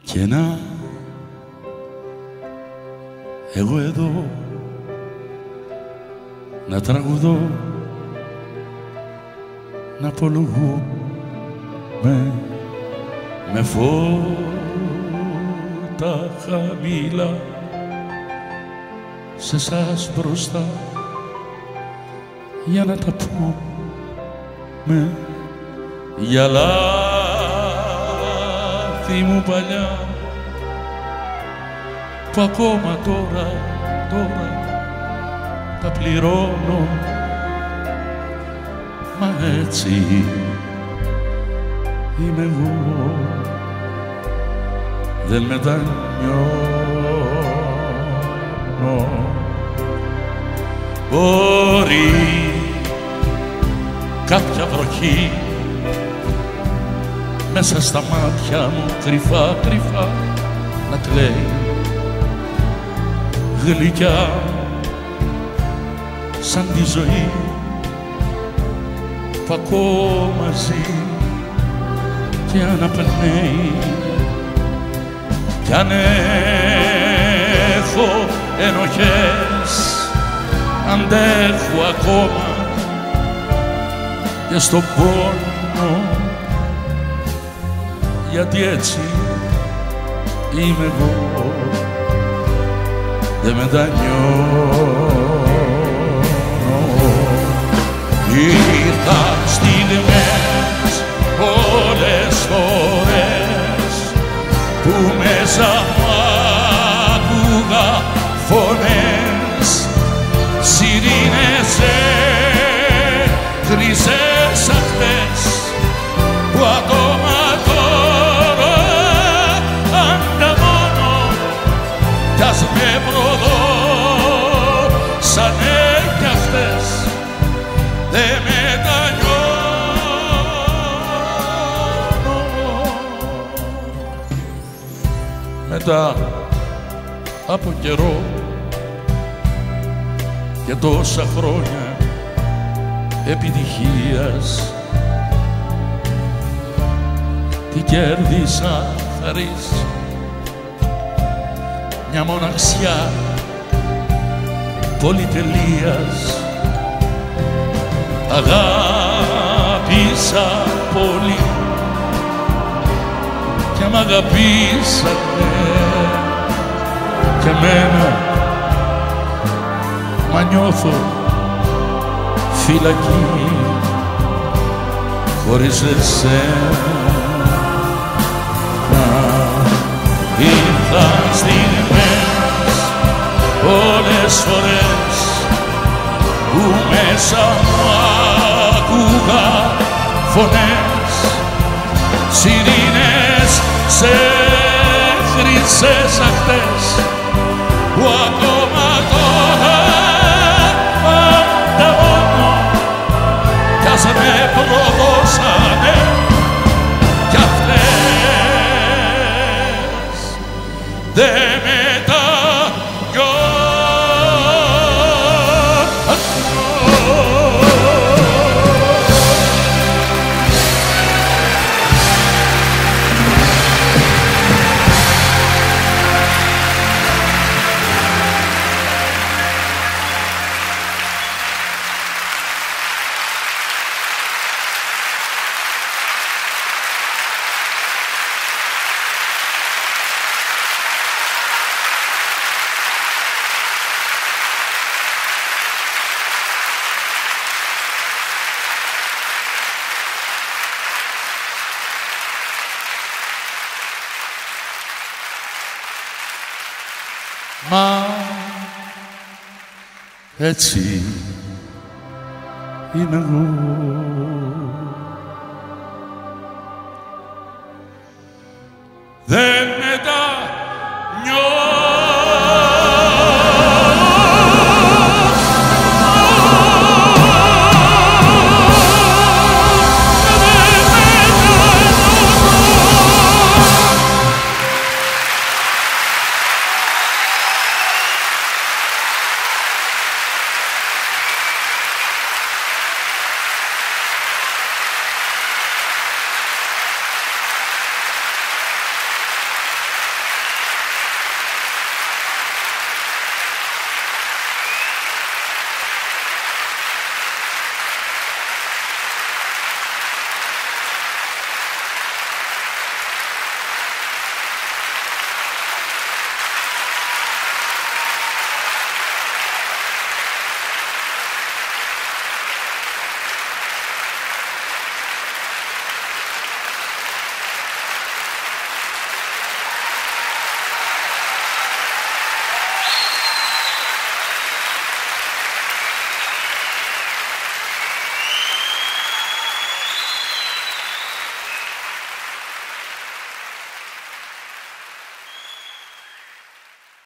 Και να εγώ εδώ να τραγουδώ, να απολογούμε με φώτα χαμηλά σε εσάς μπροστά για να τα πούμε για λάθη μου παλιά που ακόμα τώρα τα πληρώνω, μα έτσι είμαι εγώ, δεν μετανιώνω. Μπορεί κάποια βροχή μέσα στα μάτια μου κρυφά να κλαίει γλυκιά σαν τη ζωή που ακόμα ζει και αναπνέει. Κι αν έχω ενοχές αντέχω ακόμα και στον πόνο, γιατί έτσι είμαι εγώ, δεν μετανιώνω. Ήρθαν στιγμές πολλές φορές που μέσα μου άκουγα φωνές, σιρήνες χρυσές αχτές που ακόμα τώρα ανταμώνω κι ας με προδώσανε κι αυτές, δεν μετανιώνω. Μετά από καιρό και τόσα χρόνια επιτυχίας τι κέρδισα χαρίς μια μοναξιά πολυτελείας. Αγάπησα πολύ και μ' αγαπήσανε και εμένα, μα νιώθω φυλακή χωρίς εσένα. Ήρθαν στιγμές πολλές φορές που μέσα μου άκουγα φωνές, σιρήνες σε χρυσές ακτές που ακόμα τώρα ανταμώνω κι ας με προδώσανε κι αυτές, δεν μα έτσι είμαι εγώ, δεν μετανιώνω.